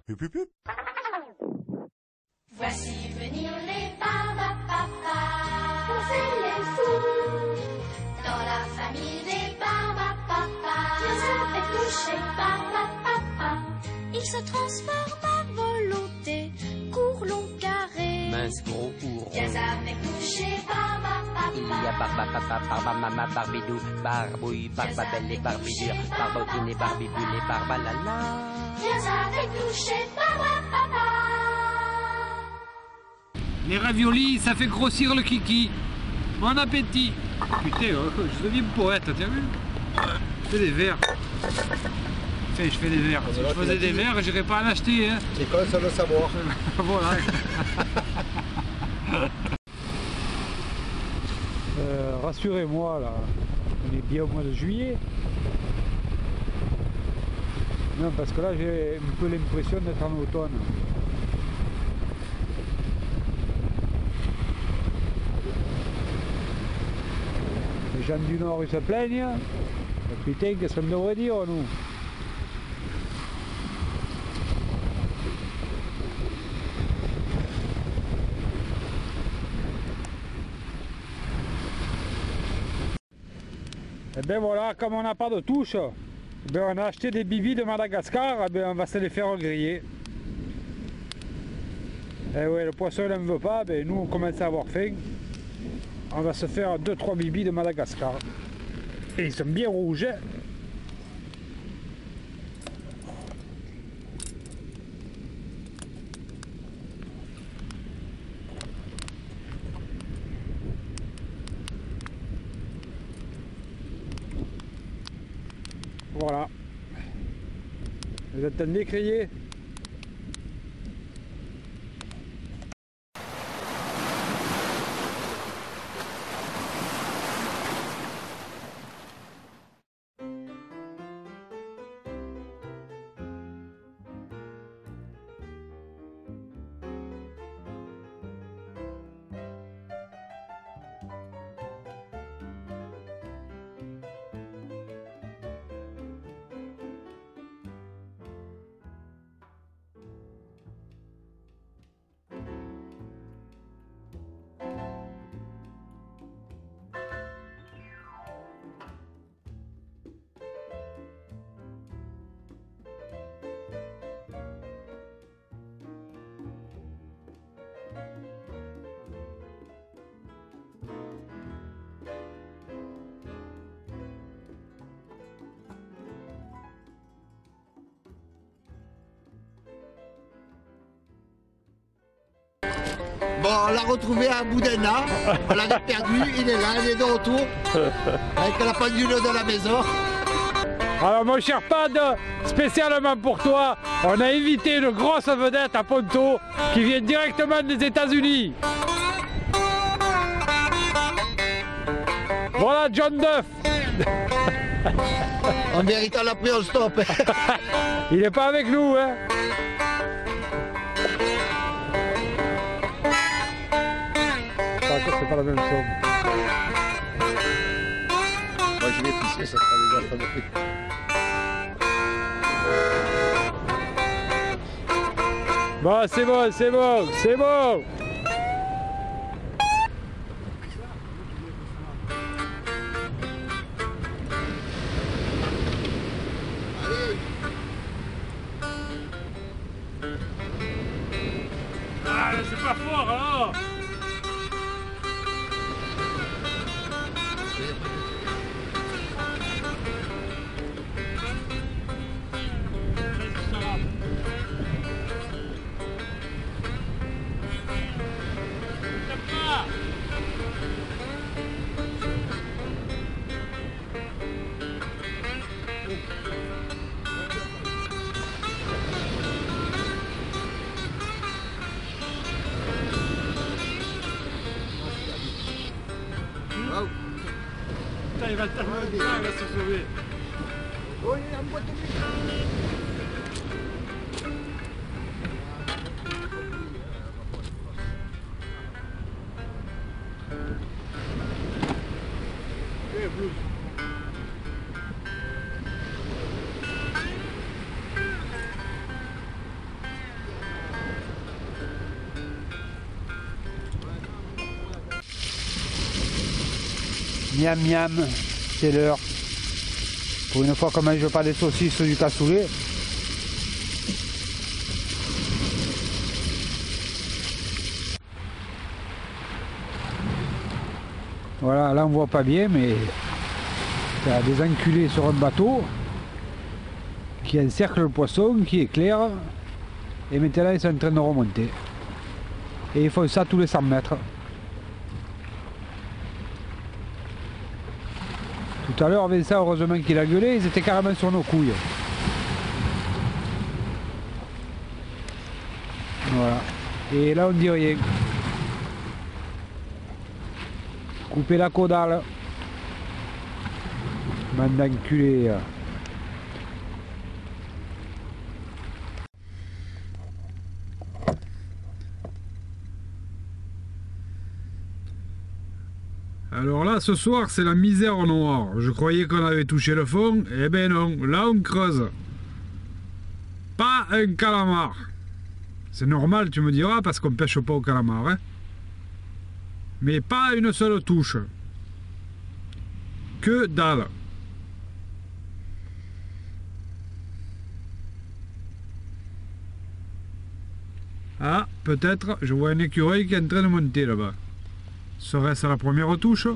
Hup, hup, hup. Voici venir les barbapapas. On fait les fous dans la famille des barbapapas. Dieu avec coucher barbapapa. Il se transforme à volonté, court, long, carré. Mince, gros ou rond. Dieu avec coucher barbapapa. Il y a barbapapa, barbamama, barbidou, barbouille, barbabelle et barbidure, barbotine et barbibule et barbalala. Dieu avec coucher barbapapa. Les raviolis, ça fait grossir le kiki. Bon appétit. Putain, je deviens poète, t'as vu? Je fais des verres. Enfin, je fais des verres. Si je faisais des verres, j'irais pas en acheter. Hein. C'est quoi ça le savoir? Voilà. Rassurez-moi, là, on est bien au mois de juillet. Non, parce que là, j'ai un peu l'impression d'être en automne. Les gens du Nord, ils se plaignent. Mais putain, qu'est-ce qu'on devrait dire, nous? Et ben voilà, comme on n'a pas de touche, ben on a acheté des bibis de Madagascar, ben on va se les faire griller. Et ouais, le poisson il n'en veut pas, ben nous on commence à avoir faim. On va se faire 2-3 bibis de Madagascar. Et ils sont bien rouges. Hein. Voilà. Vous entendez crier? Bon, on l'a retrouvé à Boudena, on l'avait perdu, il est là, il est de retour, avec la pendule de la maison. Alors mon cher Pad, spécialement pour toi, on a invité une grosse vedette à Ponto qui vient directement des États-Unis. Voilà John Duff. En vérité, on l'a pris en stop. Il n'est pas avec nous, hein. C'est pas la même somme. Moi je vais pisser, ça sera déjà pas de. Bon, c'est bon, c'est bon, c'est bon. Ah, c'est pas fort alors. Putain, il va se sauver. Oh, il y a une boîte de nuit. Miam miam, c'est l'heure. Pour une fois qu'on ne mange pas des saucisses du cassoulet. Voilà, là on voit pas bien, mais il y a des enculés sur un bateau qui encerclent le poisson, qui éclaire. Et maintenant ils sont en train de remonter. Et ils font ça tous les 100 mètres. Tout à l'heure, Vincent, heureusement qu'il a gueulé, ils étaient carrément sur nos couilles. Voilà. Et là, on dit rien. Couper la caudale. Bande d'enculés. Alors là, ce soir, c'est la misère au noir. Je croyais qu'on avait touché le fond. Eh ben non, là on creuse. Pas un calamar. C'est normal, tu me diras, parce qu'on pêche pas au calamar. Hein. Mais pas une seule touche. Que dalle. Ah, peut-être, je vois un écureuil qui est en train de monter là-bas. Serait-ce la première touche?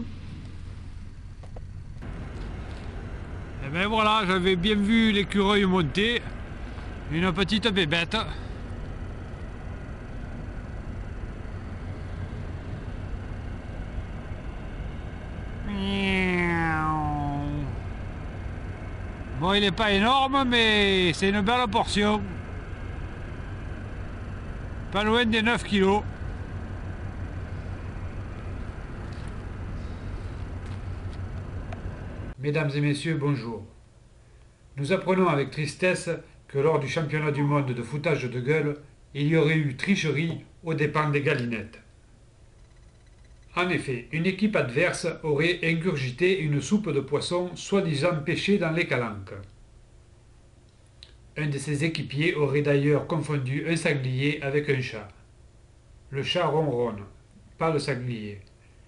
Et ben voilà, j'avais bien vu l'écureuil monter. Une petite bébête. Bon, il n'est pas énorme, mais c'est une belle portion. Pas loin des 9 kilos. Mesdames et messieurs, bonjour. Nous apprenons avec tristesse que lors du championnat du monde de foutage de gueule, il y aurait eu tricherie aux dépens des galinettes. En effet, une équipe adverse aurait ingurgité une soupe de poisson soi-disant pêchée dans les calanques. Un de ses équipiers aurait d'ailleurs confondu un sanglier avec un chat. Le chat ronronne, pas le sanglier.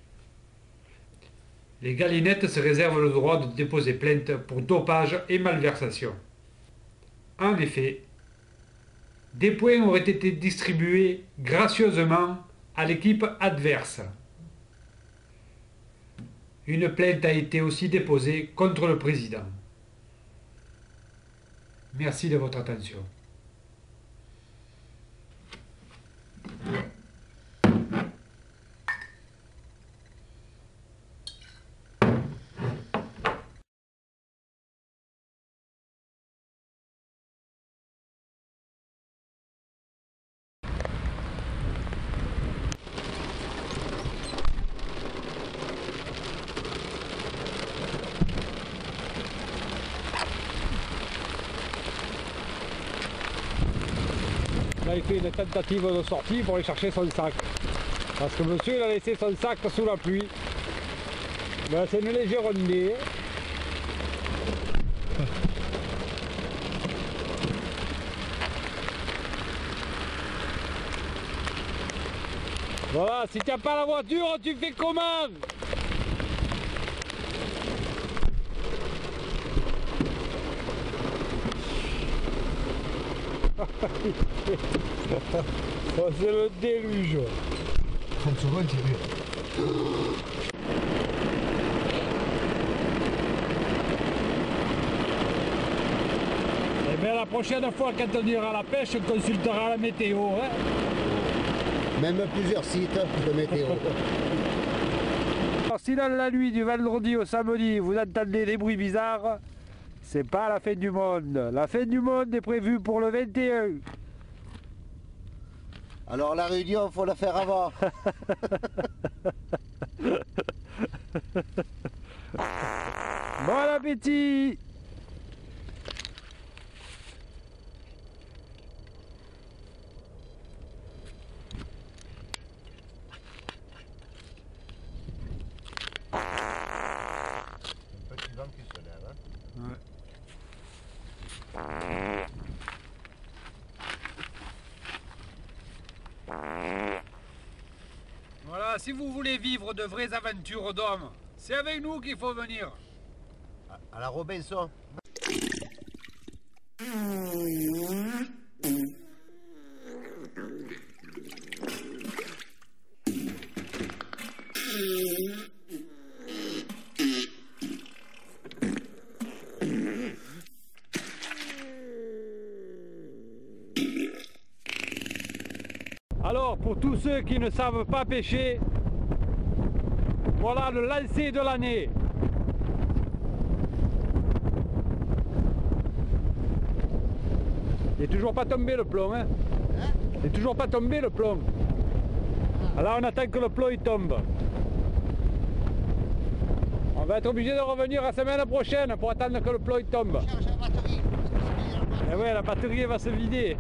Les galinettes se réservent le droit de déposer plainte pour dopage et malversation. En effet, des points auraient été distribués gracieusement à l'équipe adverse. Une plainte a été aussi déposée contre le président. Merci de votre attention. Là, il fait une tentative de sortie pour aller chercher son sac. Parce que monsieur, il a laissé son sac sous la pluie. Ben, c'est une légère ondée. Voilà, si tu n'as pas la voiture, tu fais comment? Oh, c'est le déluge. 30 secondes, c'est mieux. Eh bien, la prochaine fois, quand on ira à la pêche, on consultera la météo. Hein. Même plusieurs sites de météo. Alors, si dans la nuit du vendredi au samedi, vous entendez des bruits bizarres, c'est pas la fin du monde. La fin du monde est prévue pour le 21. Alors la réunion, il faut la faire avant. Bon appétit! Petit vent qui se lève. Hein. Ouais. Voilà, si vous voulez vivre de vraies aventures d'hommes, C'est avec nous qu'il faut venir. À la Robinson. Alors, pour tous ceux qui ne savent pas pêcher, voilà le lancer de l'année. Il n'est toujours pas tombé le plomb, hein? Il n'est toujours pas tombé le plomb. Alors on attend que le plomb il tombe. On va être obligé de revenir la semaine prochaine pour attendre que le plomb il tombe. Charge la batterie. Et ouais, la batterie va se vider.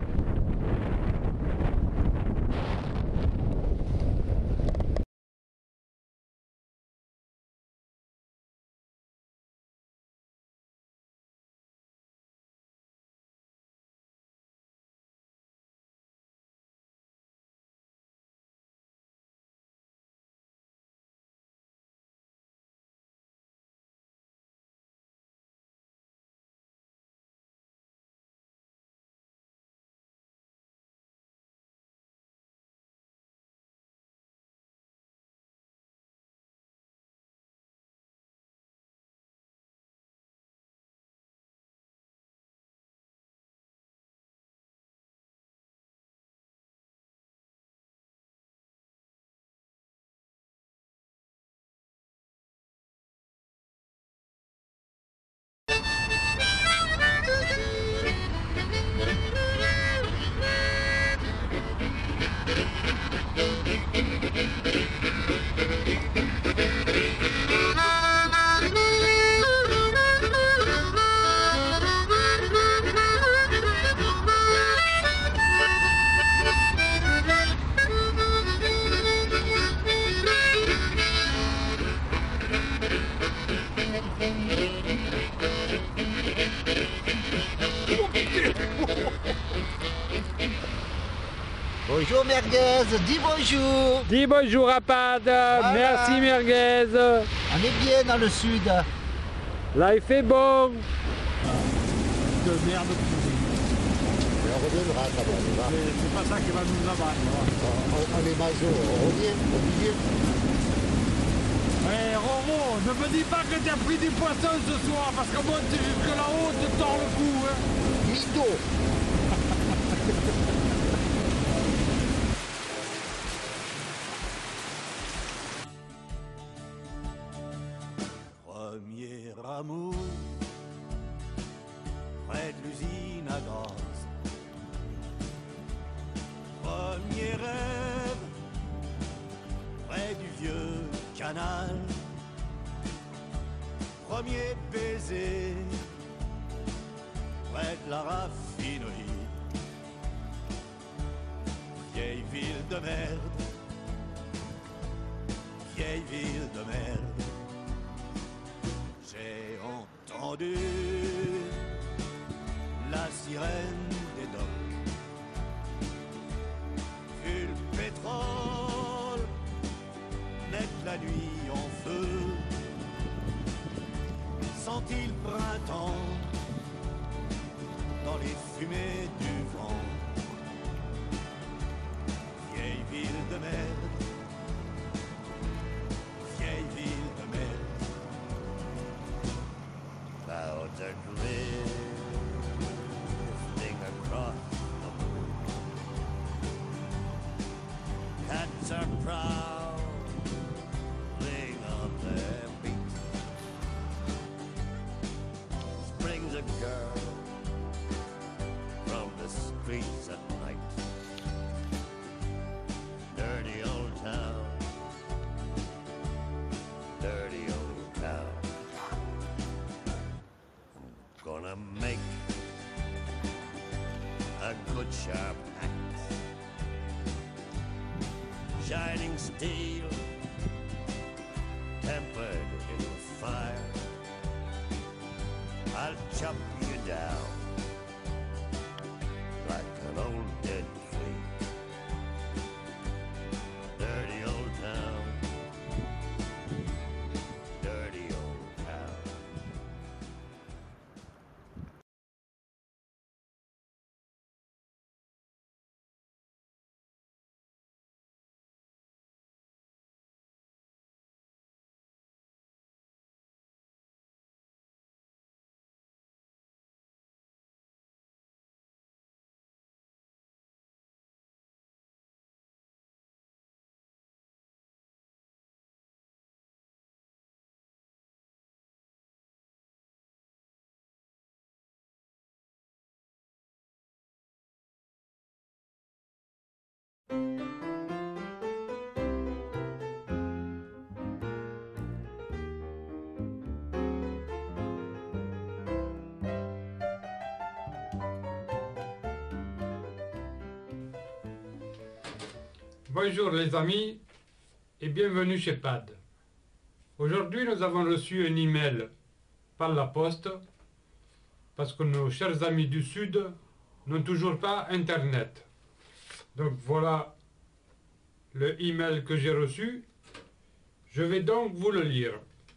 Bonjour merguez, dis bonjour. Dis bonjour Rapad, Voilà. merci merguez. On est bien dans le sud. Là il fait bon. De merde pourrie. On reviendra quand même. C'est pas ça qui va nous abattre. On est maso, on revient au milieu. Ouais Roro, ne me dis pas que tu as pris du poisson ce soir parce que monter jusque là-haut te tord le cou. Hein. Mytho. Premier amour, près de l'usine à gaz. Premier rêve, près du vieux canal. Premier baiser, près de la raffinerie. Vieille ville de merde, vieille ville de merde. J'ai entendu la sirène des docks, vu le pétrole mettre la nuit en feu, senti le printemps dans les fumées du vent. Vieille ville de merde, vieille ville de merde. Clouds are drifting across the moon. Cats are prowling on their feet. Springs a girl from the streets at night. Dirty old town, dirty old town. Gonna make a good sharp axe, shining steel, tempered in fire. I'll chop you down like an old dead tree. Dirty old town, dirty Bonjour les amis et bienvenue chez PAD. Aujourd'hui nous avons reçu un email par la poste parce que nos chers amis du Sud n'ont toujours pas Internet. Donc voilà le email que j'ai reçu. Je vais donc vous le lire.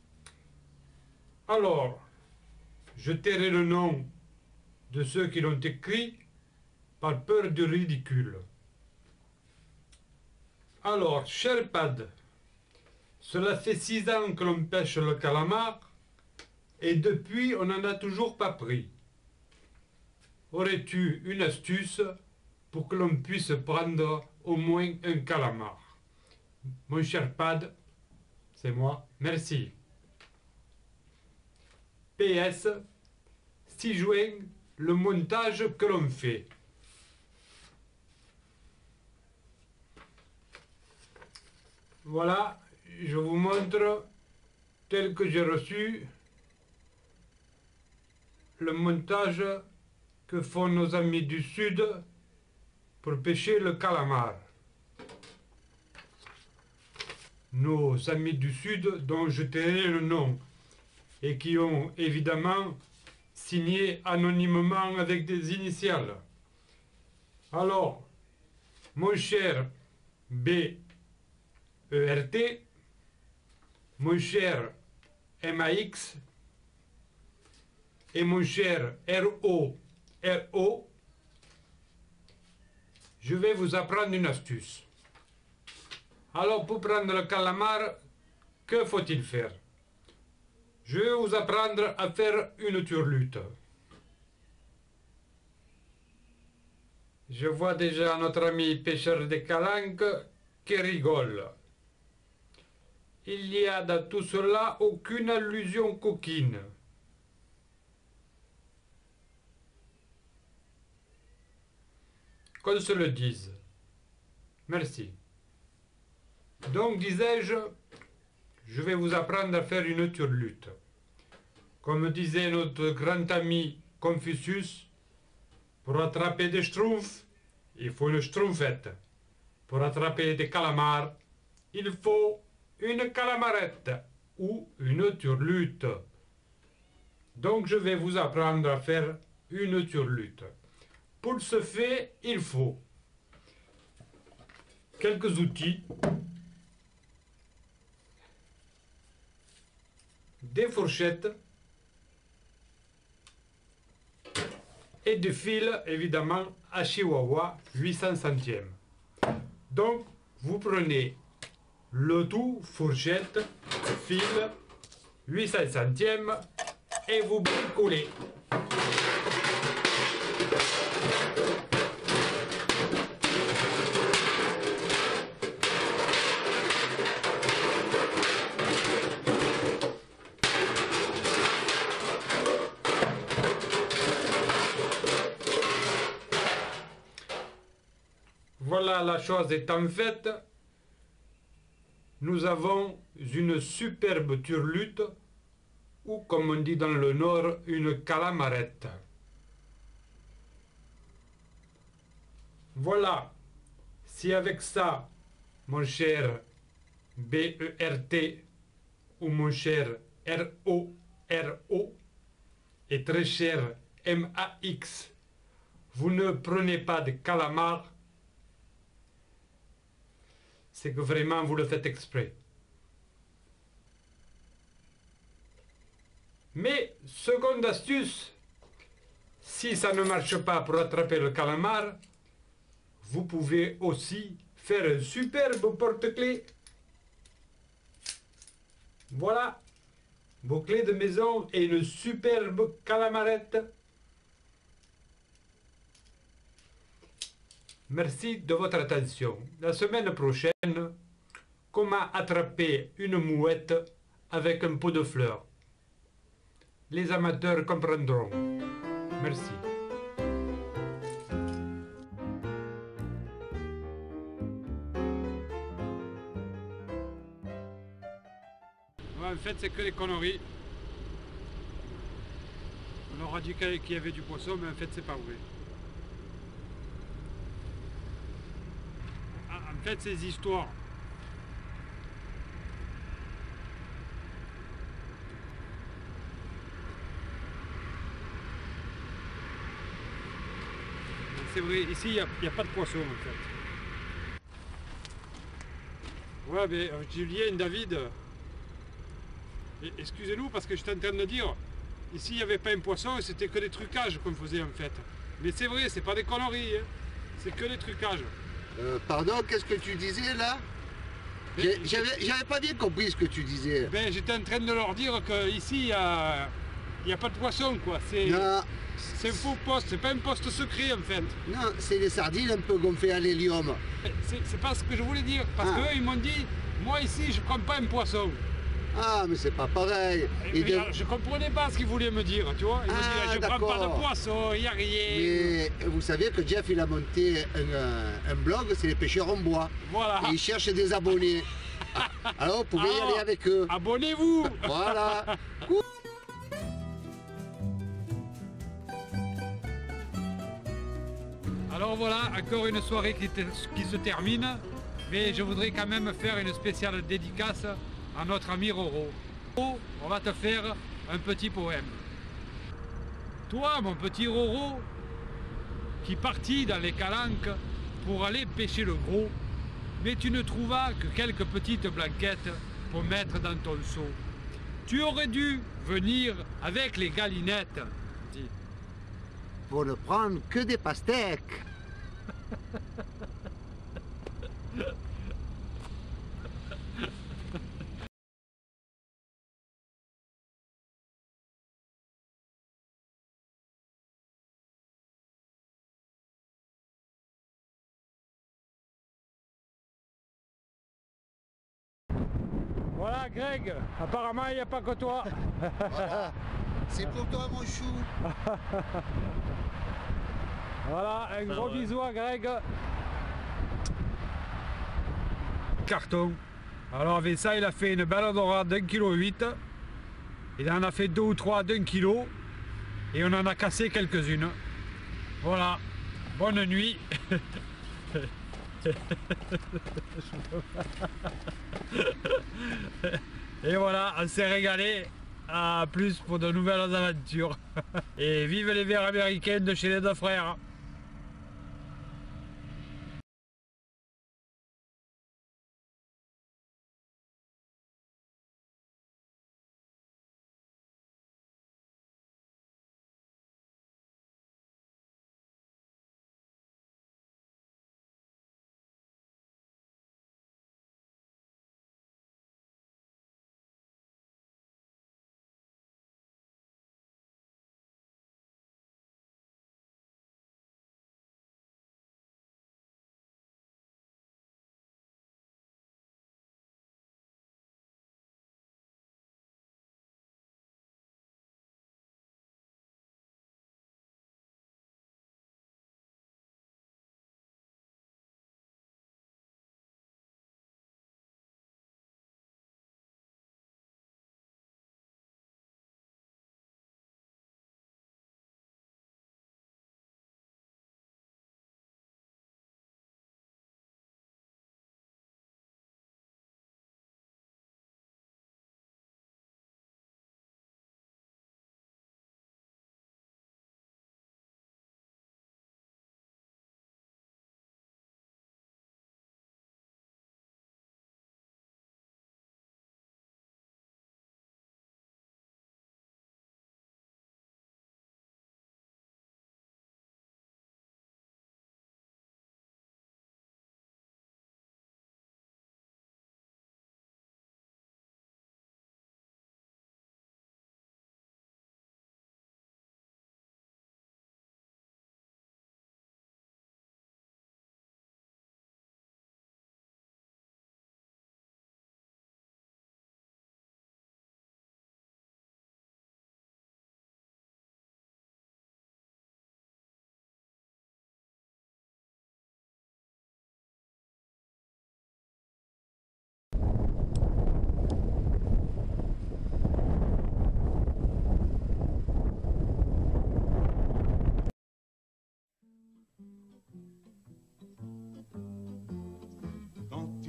Alors, je tairai le nom de ceux qui l'ont écrit par peur du ridicule. Alors, cher Pad, cela fait 6 ans que l'on pêche le calamar et depuis on n'en a toujours pas pris. Aurais-tu une astuce pour que l'on puisse prendre au moins un calamar? Mon cher Pad, c'est moi, merci. PS, 6 juin, le montage que l'on fait. Voilà, je vous montre, tel que j'ai reçu, le montage que font nos amis du Sud pour pêcher le calamar. Nos amis du Sud, dont je tairai le nom, et qui ont évidemment signé anonymement avec des initiales. Alors, mon cher B. ERT, mon cher MAX et mon cher RO, je vais vous apprendre une astuce. Alors pour prendre le calamar, que faut-il faire? Je vais vous apprendre à faire une turlute. Je vois déjà notre ami pêcheur des calanques qui rigole. Il n'y a dans tout cela aucune allusion coquine. Qu'on se le dise. Merci. Donc, disais-je, je vais vous apprendre à faire une turlute. Comme disait notre grand ami Confucius, pour attraper des schtroumpfs, il faut une schtroumpfette. Pour attraper des calamars, il faut une calamarette ou une turlute. Donc je vais vous apprendre à faire une turlute. Pour ce faire, il faut quelques outils, des fourchettes et des fils, évidemment, à Chihuahua 800 centièmes. Donc, vous prenez le tout, fourchette, fil, 800 centièmes, et vous bricolez. Voilà, la chose étant faite, nous avons une superbe turlute, ou comme on dit dans le Nord, une calamarette. Voilà, si avec ça, mon cher BERT, ou mon cher RO, et très cher MAX, vous ne prenez pas de calamar, c'est que vraiment vous le faites exprès. Mais, seconde astuce, si ça ne marche pas pour attraper le calamar, vous pouvez aussi faire un superbe porte-clés. Voilà, vos clés de maison et une superbe calamarette. Merci de votre attention. La semaine prochaine, comment attraper une mouette avec un pot de fleurs. Les amateurs comprendront. Merci. En fait, c'est que des conneries. On leur a dit qu'il y avait du poisson, mais en fait, c'est pas vrai. Faites ces histoires. C'est vrai, ici il n'y a pas de poisson en fait. Ouais, mais Julien, David, excusez-nous parce que je suis en train de dire, ici il n'y avait pas un poisson, c'était que des trucages qu'on faisait en fait. Mais c'est vrai, c'est pas des conneries, hein. C'est que des trucages. Pardon, qu'est-ce que tu disais là? J'avais pas bien compris ce que tu disais. Ben, j'étais en train de leur dire qu'ici il n'y a pas de poisson quoi. Non, C'est un faux poste, c'est pas un poste secret en fait. non, c'est des sardines un peu gonflées à l'hélium. C'est pas ce que je voulais dire. Parce Ah. qu'eux ils m'ont dit, moi ici je prends pas un poisson. Ah, mais c'est pas pareil. Et je comprenais pas ce qu'ils voulaient me dire, tu vois. Ils me Ah, disaient, je prends pas de d'accord. poisson, il n'y a rien. Mais vous savez que Jeff il a monté un blog, c'est les pêcheurs en bois. Voilà. Et il cherche des abonnés. Alors vous pouvez y Alors, aller avec eux. Abonnez-vous. Voilà. Alors voilà, encore une soirée qui se termine. Mais je voudrais quand même faire une spéciale dédicace à notre ami Roro. Roro, on va te faire un petit poème. Toi, mon petit Roro, qui partis dans les calanques pour aller pêcher le gros, mais tu ne trouvas que quelques petites blanquettes pour mettre dans ton seau. Tu aurais dû venir avec les galinettes. Dis. Pour ne prendre que des pastèques. Voilà Greg, apparemment il n'y a pas que toi. Voilà. C'est pour toi mon chou. Voilà, un gros bisou à Greg. Carton. Alors avec ça, il a fait une belle dorade d'1,8 kg. Il en a fait 2 ou 3 d'1 kg. Et on en a cassé quelques-unes. Voilà. Bonne nuit. Et voilà, on s'est régalé. À plus pour de nouvelles aventures. Et vive les verres américains de chez les deux frères.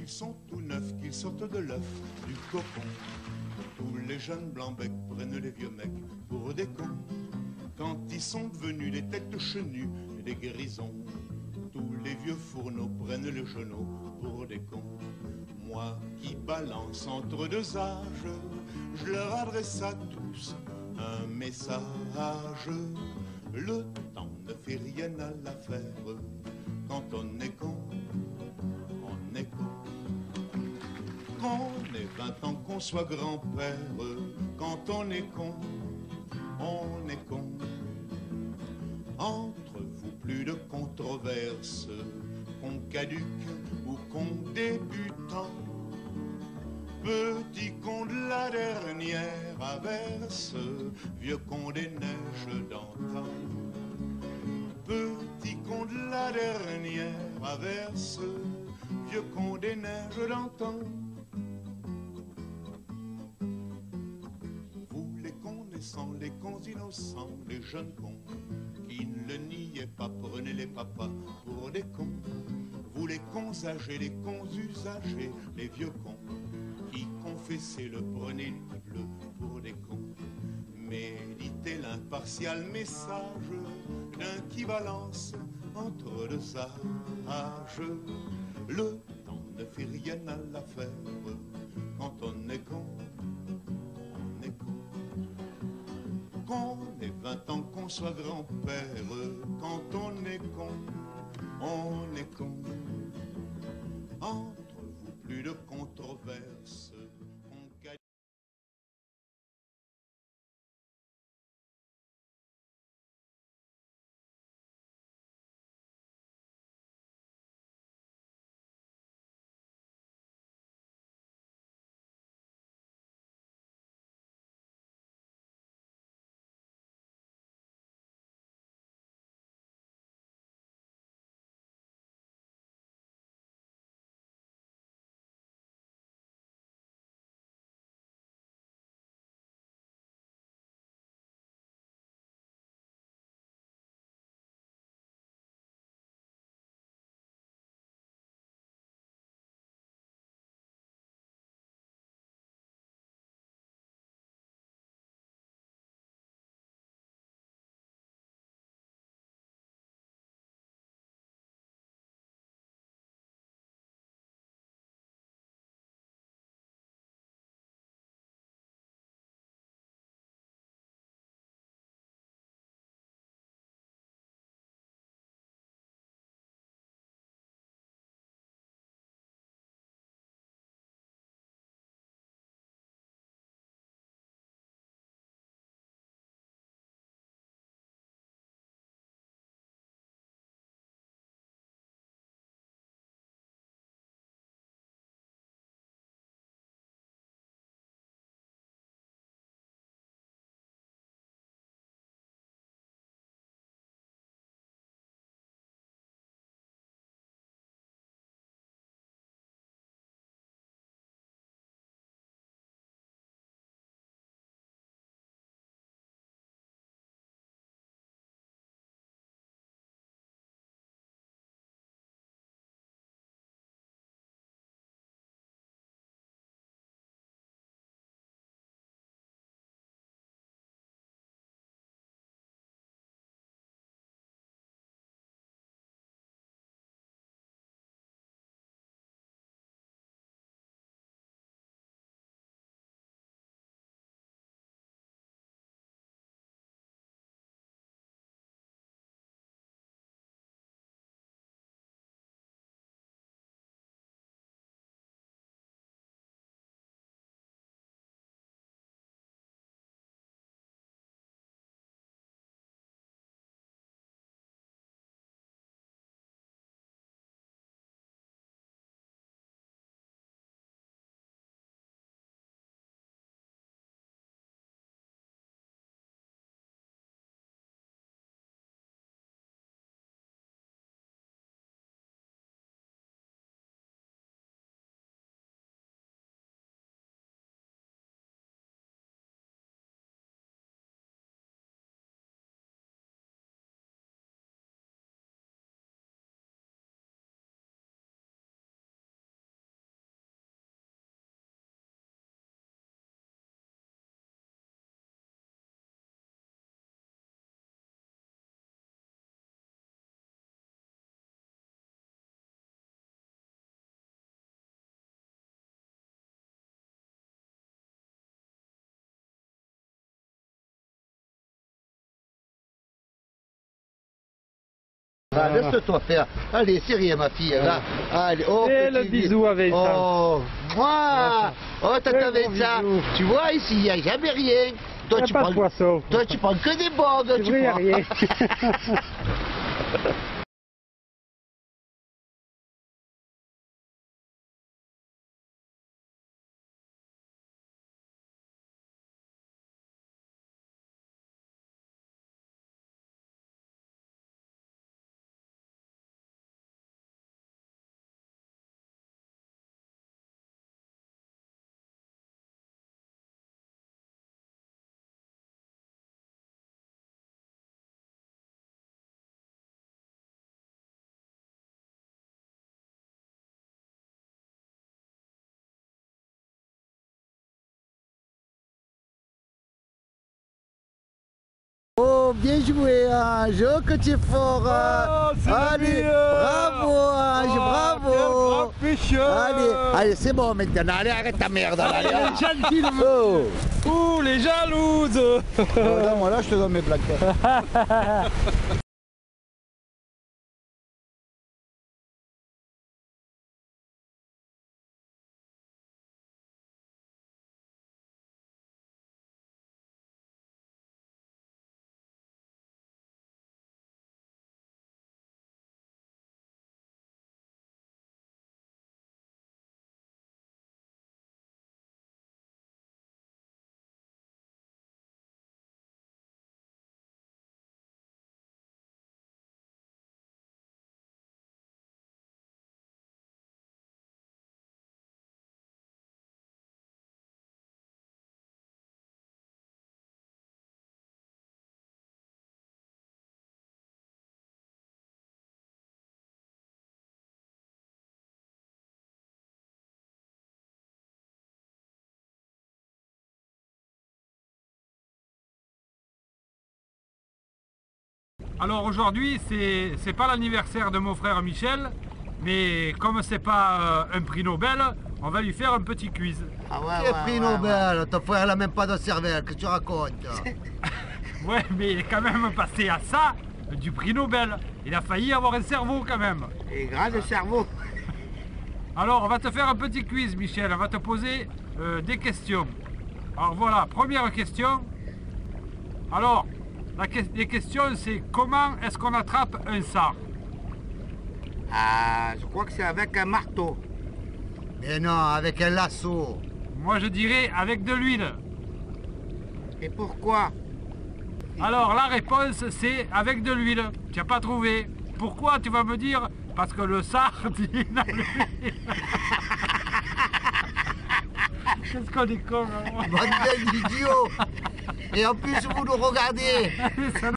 ils sont tout neufs, qu'ils sortent de l'œuf, du cocon. Tous les jeunes blancs-becs prennent les vieux mecs pour des cons. Quand ils sont devenus des têtes chenues et des grisons, tous les vieux fourneaux prennent le genou pour des cons. Moi qui balance entre deux âges, je leur adresse à tous un message. Le temps ne fait rien à l'affaire. Quand on est con, on est con. Qu'on ait 20 ans, qu'on soit grand-père, quand on est con, on est con. Entre vous, plus de controverses, qu'on caduque ou qu'on débutant. Petit con de la dernière averse, vieux con des neiges d'antan. Petit con de la dernière averse, vieux con des neiges d'antan. Vous les connaissants, les cons innocents, les jeunes cons qui ne le niaient pas, prenez les papas pour des cons. Vous les cons âgés, les cons usagés, les vieux cons qui confessaient le prenez le bleu pour des cons. Méditez l'impartial message d'équivalence entre deux âges. Le temps ne fait rien à l'affaire. Quand on est con, on est con. Qu'on ait 20 ans, qu'on soit grand-père, quand on est con, on est con. Entre vous, plus de controverses. Ah, laisse-toi faire. Allez, c'est rien, ma fille. Là. Allez, oh, Et le petit bisou à Vincent. Oh, moi. Oh, t'as Vincent. Tu vois, ici, il n'y a jamais rien. Toi, Y a pas de poisson. Toi, tu prends que des bordes. C'est vrai, y a rien. Oh, bien joué, Ange. Oh, que tu es fort. Allez, bravo, Ange, bravo. Allez, c'est bon maintenant. Allez, arrête ta merde. Allez, Gentil, oh. Ouh, les jalouses. Non, moi là, je te donne mes blagues. Alors aujourd'hui, c'est pas l'anniversaire de mon frère Michel, mais comme c'est pas un prix Nobel, on va lui faire un petit quiz. Ah ouais, prix Nobel, ton frère n'a même pas de cervelle, que tu racontes. Ouais, mais il est quand même passé à ça du prix Nobel. Il a failli avoir un cerveau quand même. Et grand de cerveau. Alors on va te faire un petit quiz, Michel, on va te poser des questions. Alors voilà, première question. Alors, les questions c'est comment est-ce qu'on attrape un sard? Ah, je crois que c'est avec un marteau. Mais non, avec un lasso. Moi je dirais avec de l'huile. Et pourquoi? Alors la réponse c'est avec de l'huile. Tu n'as pas trouvé. Pourquoi? Tu vas me dire parce que le sardine à l'huile. Qu'est-ce qu'on est con, hein? Bande d'idiot. Et en plus vous nous regardez.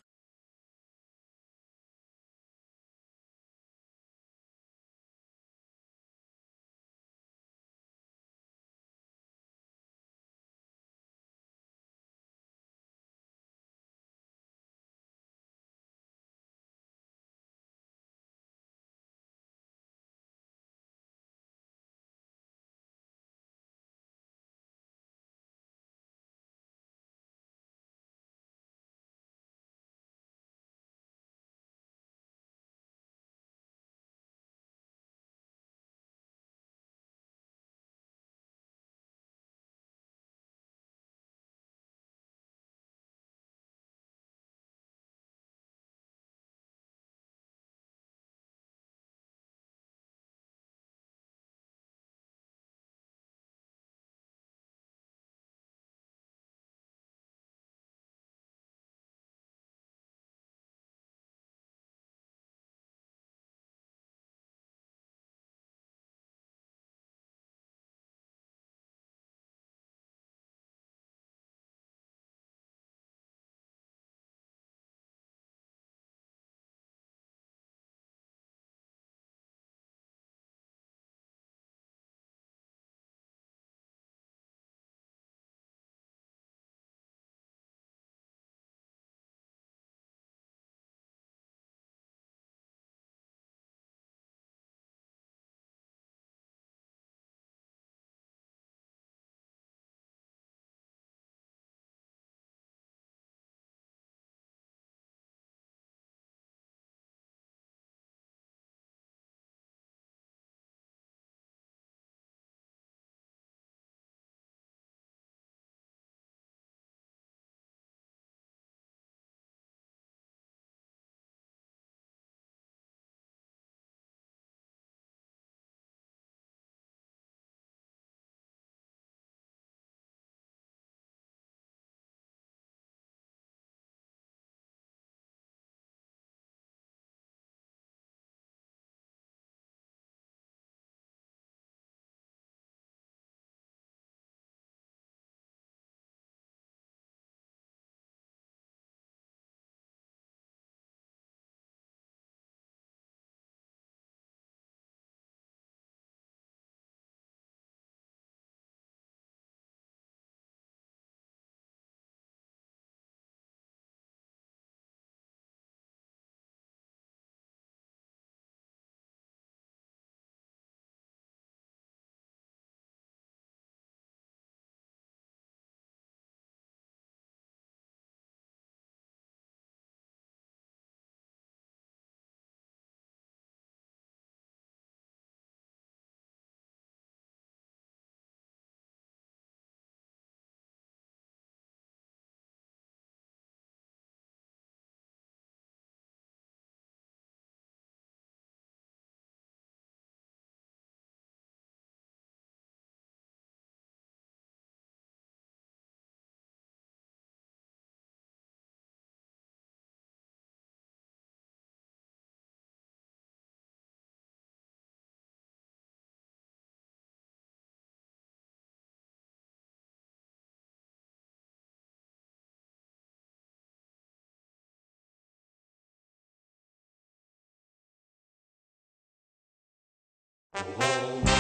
Au revoir.